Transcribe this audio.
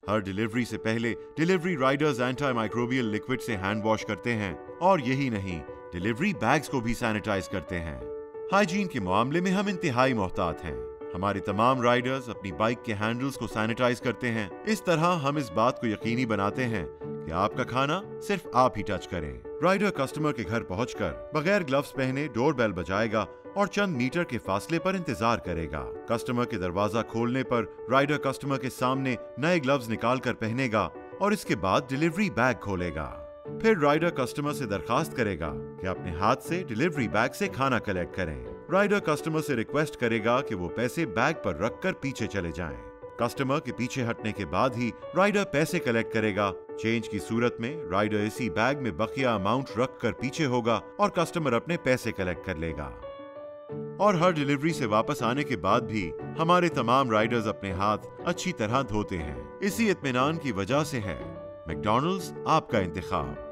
हर delivery से पहले delivery riders antimicrobial liquid से हैंड वॉश करते हैं और यही नहीं, डिलीवरी बैग्स को भी सैनिटाइज करते हैं। हाइजीन के मामले में हम इंतहाई मोहतात हैं। हमारे तमाम राइडर्स अपनी बाइक के हैंडल्स को सैनिटाइज करते हैं। इस तरह हम इस बात को यकीनी बनाते हैं कि आपका खाना सिर्फ आप ही टच करें। राइडर कस्टमर के घर पहुंचकर बगैर ग्लव्स पहने डोरबेल बजाएगा और चंद मीटर के फासले पर इंतजार करेगा। कस्टमर के दरवाजा खोलने पर राइडर कस्टमर के सामने नए ग्लव्स निकाल कर पहनेगा और इसके बाद डिलीवरी बैग खोलेगा। फिर राइडर कस्टमर से दरखास्त करेगा कि अपने हाथ से डिलीवरी बैग से खाना कलेक्ट करें। राइडर कस्टमर से रिक्वेस्ट करेगा कि वो पैसे बैग पर रखकर पीछे चले जाएं। कस्टमर के पीछे हटने के बाद ही राइडर पैसे कलेक्ट करेगा। चेंज की सूरत में राइडर इसी बैग में बकिया अमाउंट रख कर पीछे होगा और कस्टमर अपने पैसे कलेक्ट कर लेगा। और हर डिलीवरी से वापस आने के बाद भी हमारे तमाम राइडर्स अपने हाथ अच्छी तरह धोते हैं। इसी इत्मीनान की वजह से है मैकडॉनल्ड्स आपका इंतखाब।